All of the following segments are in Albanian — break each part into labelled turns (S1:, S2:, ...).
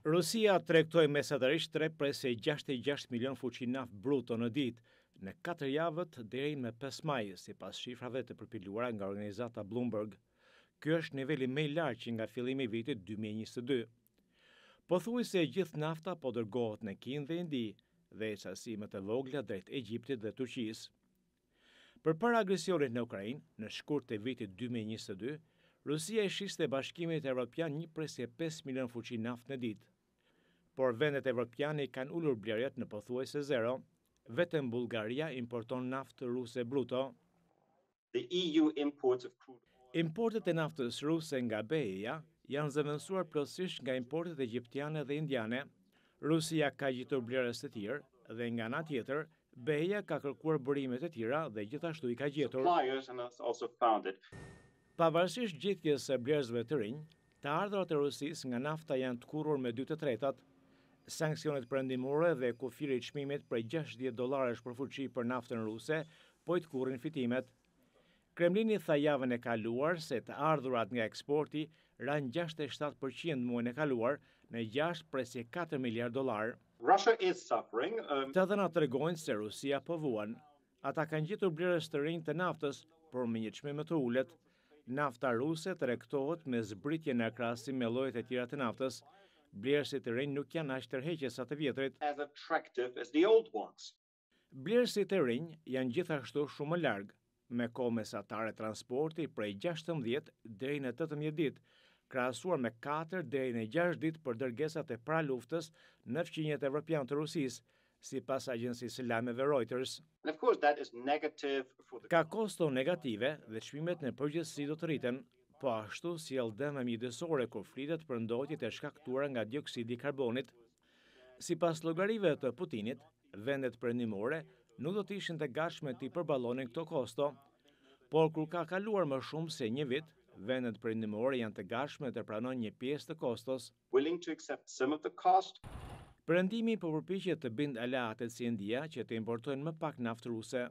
S1: Rusia tregtoi mesatarisht 3,66 milion fuqi naftë bruto në ditë në 4 javët deri me 5 maj, sipas shifrave të përpiluara nga organizata Bloomberg. Ky është niveli më i lartë që nga fillimi i vitit 2022. Pothuajse gjithë nafta po dërgohet në Kinë dhe Indi dhe sasi më të vogla drejt Egjiptit dhe Turqisë. Përpara agresionit në Ukrainë, në shkurt të vitit 2022, Rusia e shiste Bashkimit Evropian 1,5 milion fuqi naftë në ditë. Por vendet evropiane kanë ulur blerjet në pothuajse zero. Vetëm Bullgaria importon naftë ruse bruto. Importet e naftës ruse nga BE-ja janë zëvendësuar plotësisht nga importet egjiptiane dhe indiane. Rusia ka gjetur blerës të tjerë dhe nga ana tjetër BE-ja ka kërkuar burimet e tjera dhe gjithashtu i ka gjetur. Pavarësisht gjetjes së blerësve të rinj, të ardhurat e Rusisë nga nafta janë të kurrur me 2/3. Sanksionet perëndimore dhe kufiri i çmimit prej $60 për fuqi për naftën ruse po i të kurrin fitimet. Kremlini tha javën e kaluar se të ardhurat nga eksporti ranë 67% muajin e kaluar në 6,4 miliard $. Të dhënat tregojnë se Rusia po vuan. Ata kanë gjetur blerës të rinj të naftës, por me një çmim më të ulët. Nafta ruse tregtohet me zbritje në krahasim me llojet e tjera të naftës. Blerësit e rinj nuk janë aq tërheqës sa të vjetrit. Blerësit e rinj janë gjithashtu shumë më larg, me kohë mesatare transporti prej 16 deri në 18 ditë, krahasuar me 4 deri në 6 ditë për dërgesat e praluftës në fqinjet evropian të Rusisë, sipas agjencisë së lajmeve Reuters. Ka kosto negative dhe çmimet në përgjithësi do të rriten. Po ashtu sjell dëme mjedisore kur flitet për ndotjet e shkaktuara nga dioksidi i karbonit. Sipas llogarive të Putinit, vendet perëndimore nuk do të ishin të gatshme të përballonin këto kosto, por kur ka kaluar më shumë se një vit, vendet perëndimore janë të gatshme të pranojnë një pjesë të kostos. Perëndimi po përpiqet të bindë aleatet si India që të importojnë më pak naftë ruse.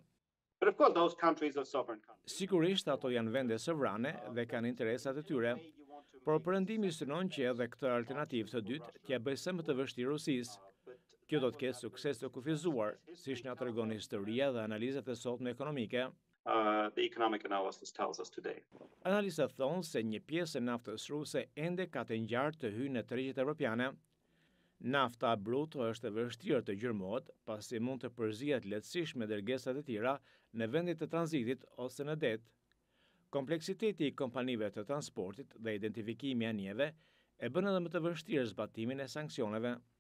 S1: Sigurisht ato janë vende sovrane dhe kanë interesat e tyre, por perëndimi synon që edhe këtë alternativë të dytë t'ia bëjë sa më të vështirë Rusisë. Kjo do të ketë sukses të kufizuar, siç na tregon historia dhe analizat e sotme ekonomike. Analistat thonë se një pjesë e naftës ruse ende ka të ngjarë të hyjë në tregjet evropiane. Nafta bruto është e vështirë të gjyrmohet, pasi mund të përzihet lehtësisht me dërgesat e tjera në vendet të tranzitit ose në det. Kompleksiteti i kompanive të transportit dhe identifikimi i anijeve e bën edhe më të vështirë zbatimin e sanksioneve.